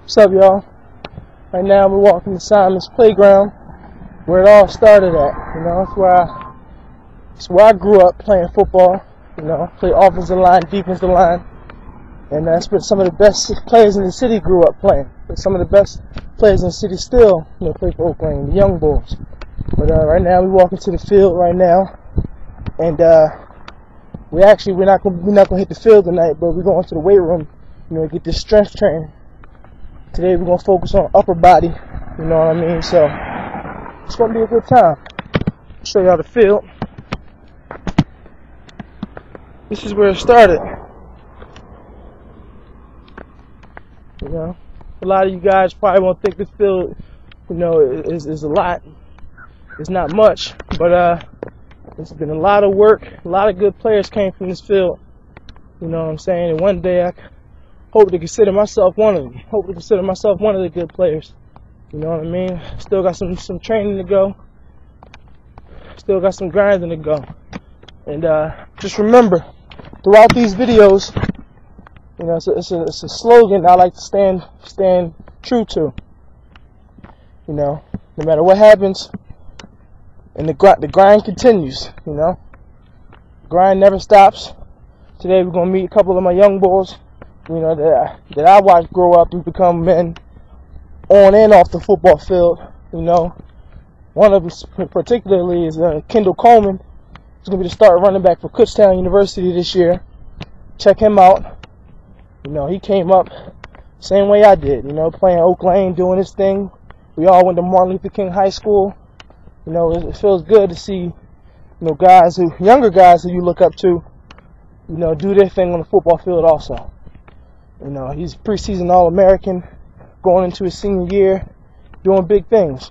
What's up, y'all? Right now we're walking to Simon's playground, where it all started at. You know, it's where I grew up playing football. You know, played offensive line, defensive line, and that's where some of the best players in the city grew up playing. But some of the best players in the city still, play for Oakland, the young bulls. But right now we're walking to the field right now, and we're not gonna hit the field tonight, but we're going to the weight room, get this strength training. Today we're gonna focus on upper body, you know what I mean? So it's gonna be a good time. I'll show y'all the field. This is where it started. You know, a lot of you guys probably won't think this field, is a lot. It's not much, but it's been a lot of work. A lot of good players came from this field. You know what I'm saying? And one day I hope to consider myself one of them. Hope to consider myself one of the good players. You know what I mean? Still got some training to go. Still got some grinding to go. And just remember, throughout these videos, it's a slogan I like to stand true to. No matter what happens, and the grind continues. Grind never stops. Today we're gonna meet a couple of my young bulls, that I watched grow up and become men on and off the football field. One of them particularly is Kendall Coleman. He's gonna be the starting running back for Kutztown University this year. Check him out. He came up same way I did. Playing Oak Lane, doing his thing. We all went to Martin Luther King High School. It feels good to see, younger guys who you look up to, do their thing on the football field also. He's preseason All-American, going into his senior year, doing big things,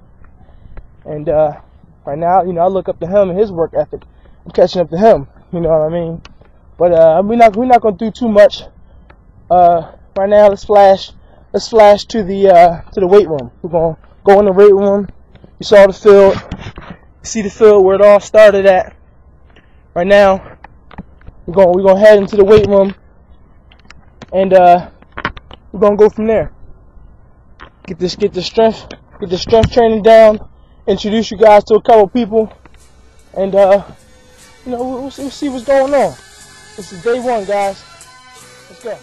And right now, I look up to him and his work ethic. I'm catching up to him, you know what I mean? But we're not gonna do too much. Right now, let's flash to the weight room. We're gonna go in the weight room. You saw the field. You see the field where it all started at. Right now, we're gonna head into the weight room, and we're gonna go from there. Get the strength training down. Introduce you guys to a couple people, and we'll see what's going on. This is day one, guys. Let's go.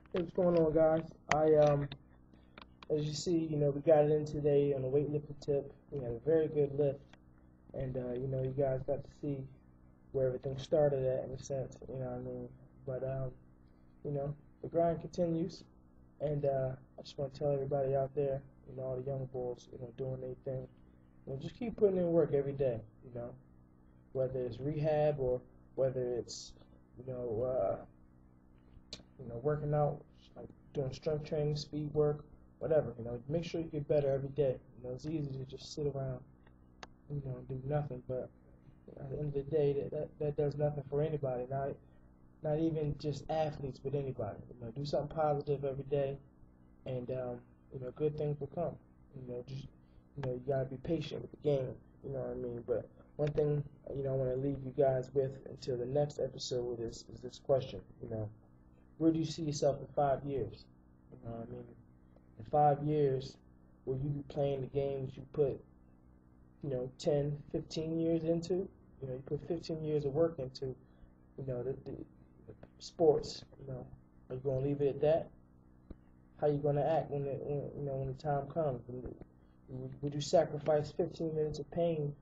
Hey, what's going on, guys? As you see, we got it in today on a weightlifting tip. We had a very good lift, and you guys got to see where everything started at, in a sense. You know what I mean? But the grind continues, and I just want to tell everybody out there, all the young bulls, doing their thing, just keep putting in work every day. Whether it's rehab or whether it's you know. Working out, like doing strength training, speed work, whatever. Make sure you get better every day. It's easy to just sit around, and do nothing. But at the end of the day, that does nothing for anybody. Not even just athletes, but anybody. Do something positive every day, and good things will come. Just you gotta be patient with the game. You know what I mean? But one thing I want to leave you guys with until the next episode is this question. Where do you see yourself in 5 years? You know what I mean? In 5 years, will you be playing the games you put, 10, 15 years into? You put 15 years of work into, the sports. Are you going to leave it at that? How are you going to act when the time comes? Would you sacrifice 15 minutes of pain,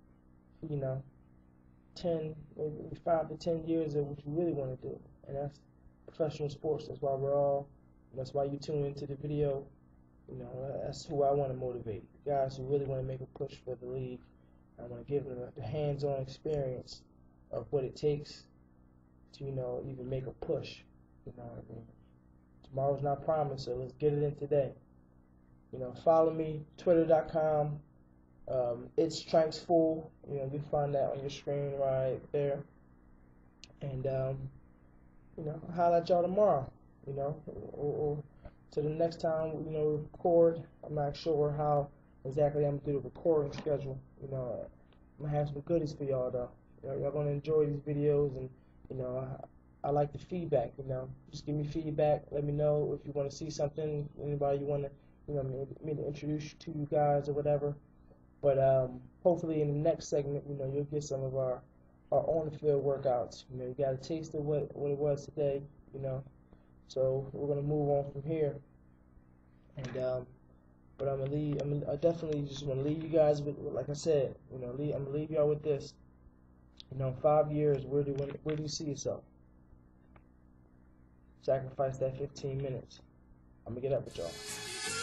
10, maybe 5 to 10 years of what you really want to do? And that's professional sports. That's why you tune into the video. That's who I want to motivate. The guys who really want to make a push for the league. I want to give them the hands-on experience of what it takes to, even make a push. You know what I mean? Tomorrow's not promised, so let's get it in today. Follow me, twitter.com. It's Tranks Full. You can find that on your screen right there. And holla at y'all tomorrow, or to the next time, we record. I'm not sure how exactly I'm going to do the recording schedule. I'm going to have some goodies for y'all, though. Y'all going to enjoy these videos, and, I like the feedback, Just give me feedback. Let me know if you want to see something, anybody you want to, me to introduce to you guys or whatever. But hopefully in the next segment, you'll get some of our on-the-field workouts. You got a taste of what it was today, So we're gonna move on from here. And but I definitely just want to leave you guys with, like I said, I'm gonna leave y'all with this. In 5 years, where do you see yourself? Sacrifice that 15 minutes. I'm gonna get up with y'all.